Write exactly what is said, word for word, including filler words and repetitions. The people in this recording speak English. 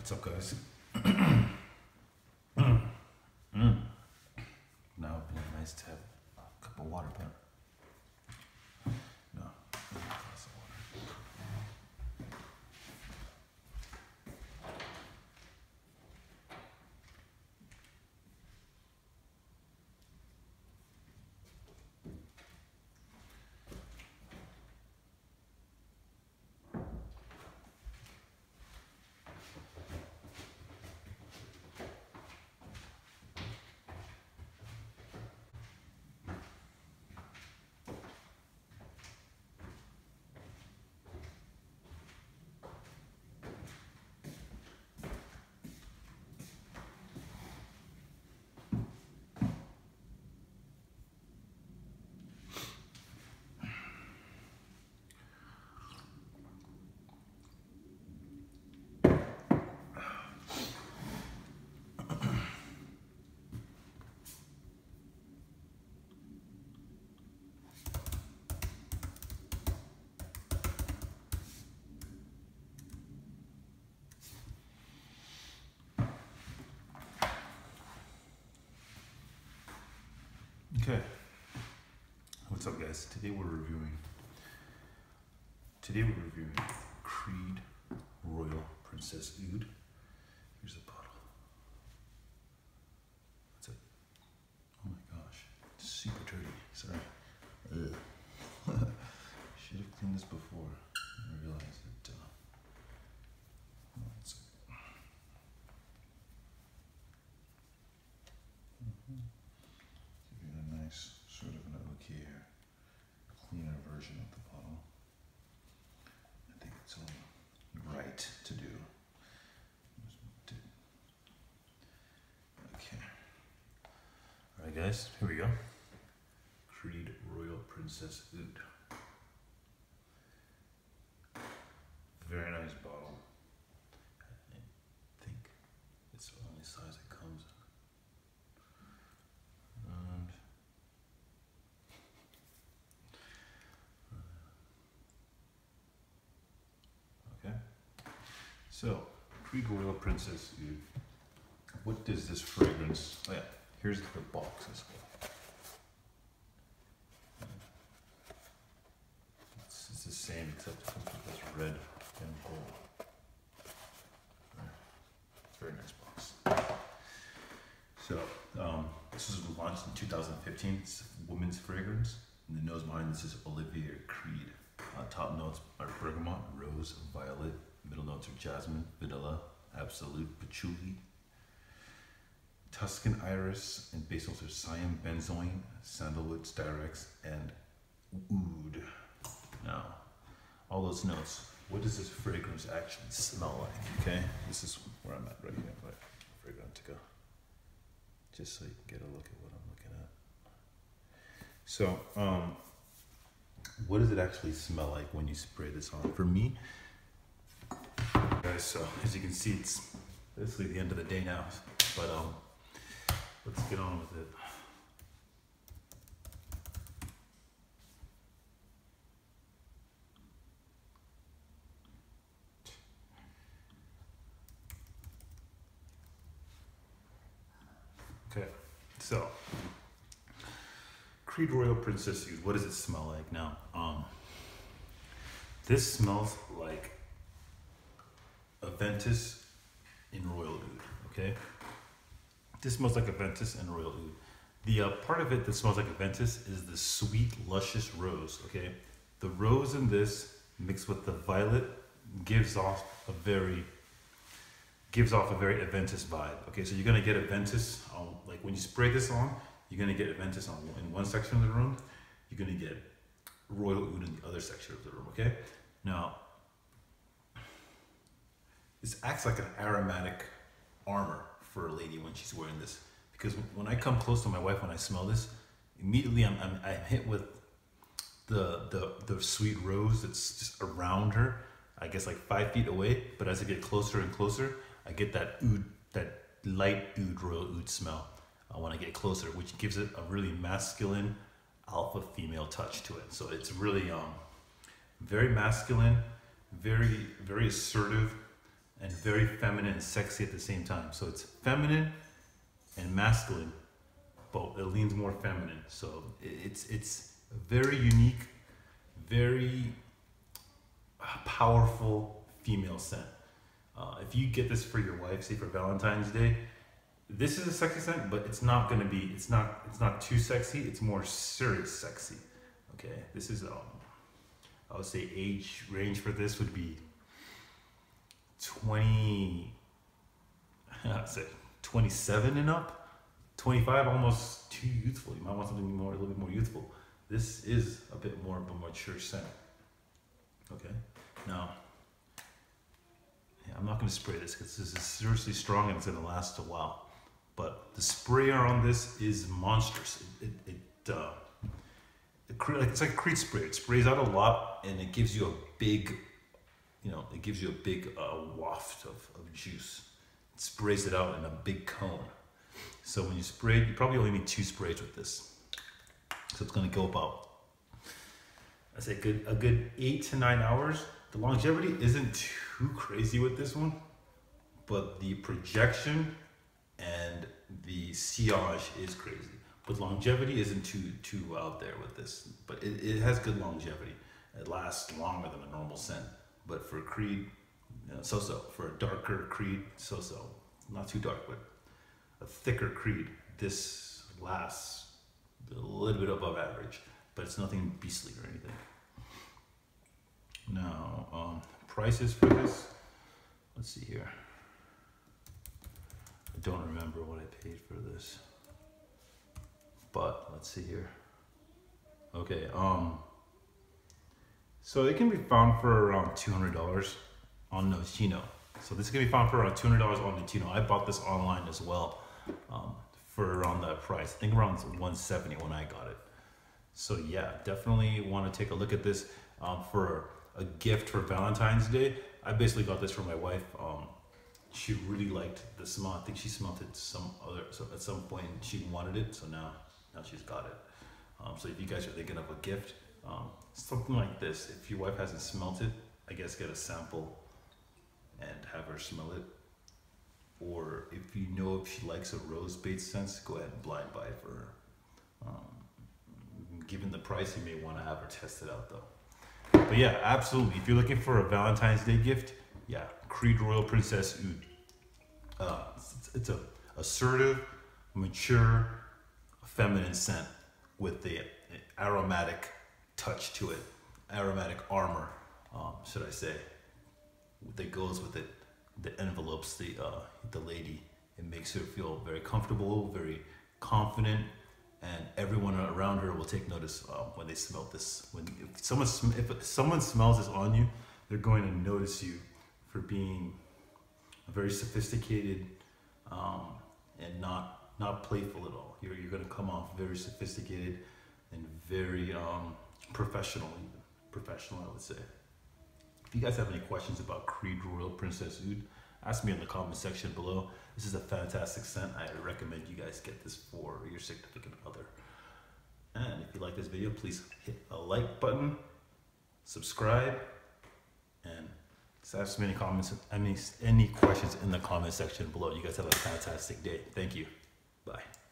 What's up, guys? mm. Now it'd be nice to have a cup of water, but no, a glass of water. Okay, what's up, guys? Today we're reviewing. Today we're reviewing Creed Royal Princess Oud. Here's the bottle. That's it. Oh my gosh, it's super dirty. Sorry. Ugh. Should have cleaned this before. I realized that. Uh, one second. Mm-hmm. Give you a nice sort of an okay here, cleaner version of the bottle. I think it's only right to do. Okay. Alright, guys, here we go. Creed Royal Princess Oud. Very nice bottle. I think it's the only size it comes in. And okay. So, Creed Royal Princess Oud. What does this fragrance? Oh yeah, here's the box as well. It's, it's the same except it comes with this red and gold. It's a very nice box. So, um, this was launched in two thousand fifteen. It's a women's fragrance. And the nose behind this is Olivia Creed. Uh, top notes are bergamot, rose, violet. Middle notes are jasmine, vanilla, absolute, patchouli, Tuscan iris, and base notes are cyan, benzoin, sandalwood, styrex, and oud. Now, all those notes, what does this fragrance actually smell like? Okay, this is where I'm at right here. But fragrance to go, just so you can get a look at what I'm looking at. So, um, what does it actually smell like when you spray this on? For me, guys, so as you can see, it's basically the end of the day now. But um, let's get on with it. Okay, so Creed Royal Princess Oud. What does it smell like now? Um, this smells like Aventus in Royal Oud. Okay, this smells like Aventus and Royal Oud. The uh, part of it that smells like Aventus is the sweet, luscious rose. Okay, the rose in this mixed with the violet gives off a very gives off a very Aventus vibe. Okay, so you're gonna get Aventus on, like when you spray this on, you're gonna get Aventus on in one section of the room. You're gonna get Royal Oud in the other section of the room. Okay, now this acts like an aromatic armor for a lady when she's wearing this. Because when I come close to my wife, when I smell this, immediately I'm, I'm, I'm hit with the, the, the sweet rose that's just around her, I guess like five feet away. But as I get closer and closer, I get that oud, that light oud, Royal Oud smell uh, when I get closer, which gives it a really masculine, alpha female touch to it. So it's really um, very masculine, very, very assertive, and very feminine and sexy at the same time. So it's feminine and masculine, but it leans more feminine. So it's it's a very unique, very powerful female scent. Uh, if you get this for your wife, say for Valentine's Day, this is a sexy scent, but it's not gonna be. It's not. It's not too sexy. It's more serious sexy. Okay. This is um. I would say age range for this would be twenty. I'd say twenty-seven and up. twenty-five, almost too youthful. You might want something more, a little bit more youthful. This is a bit more of a mature scent. Okay. Now, yeah, I'm not going to spray this because this is seriously strong and it's going to last a while. But the sprayer on this is monstrous. It, it, it, uh, it cre- like, it's like Creed spray. It sprays out a lot and it gives you a big, you know, it gives you a big uh, waft of, of juice. It sprays it out in a big cone. So when you spray, you probably only need two sprays with this. So it's going to go about, I say, good a good eight to nine hours. The longevity isn't too crazy with this one, but the projection and the sillage is crazy. But longevity isn't too too out there with this. But it, it has good longevity. It lasts longer than a normal scent. But for Creed, you know, so-so. For a darker Creed, so-so. Not too dark, but a thicker Creed, this lasts a little bit above average. But it's nothing beastly or anything. Now, um, prices for this. Let's see here. I don't remember what I paid for this, but let's see here. Okay, um, so it can be found for around two hundred dollars on Notino. So this can be found for around two hundred dollars on Notino. I bought this online as well, um, for around that price. I think around one seventy when I got it. So yeah, definitely want to take a look at this um, for a gift for Valentine's Day. I basically got this for my wife. Um, she really liked the smell. I think she smelled it some other so at some point she wanted it, so now now she's got it. Um, so if you guys are thinking of a gift, um, something like this. If your wife hasn't smelled it, I guess get a sample and have her smell it. Or if you know if she likes a rose-based scent, go ahead and blind buy it for her. Um, given the price, you may want to have her test it out though. But yeah, absolutely. If you're looking for a Valentine's Day gift, yeah, Creed Royal Princess Oud. Uh, it's, it's a assertive, mature, feminine scent with the aromatic touch to it, aromatic armor, um, should I say, that goes with it. The envelopes the uh, the lady. It makes her feel very comfortable, very confident. And everyone around her will take notice uh, when they smell this. When if someone sm- if someone smells this on you, they're going to notice you for being a very sophisticated um, and not not playful at all. You're you're going to come off very sophisticated and very um, professional, even professional, I would say. If you guys have any questions about Creed Royal Princess Oud, ask me in the comment section below. This is a fantastic scent. I recommend you guys get this for your significant other. And if you like this video, please hit a like button, subscribe, and just ask me any comments, any, any questions in the comment section below. You guys have a fantastic day. Thank you. Bye.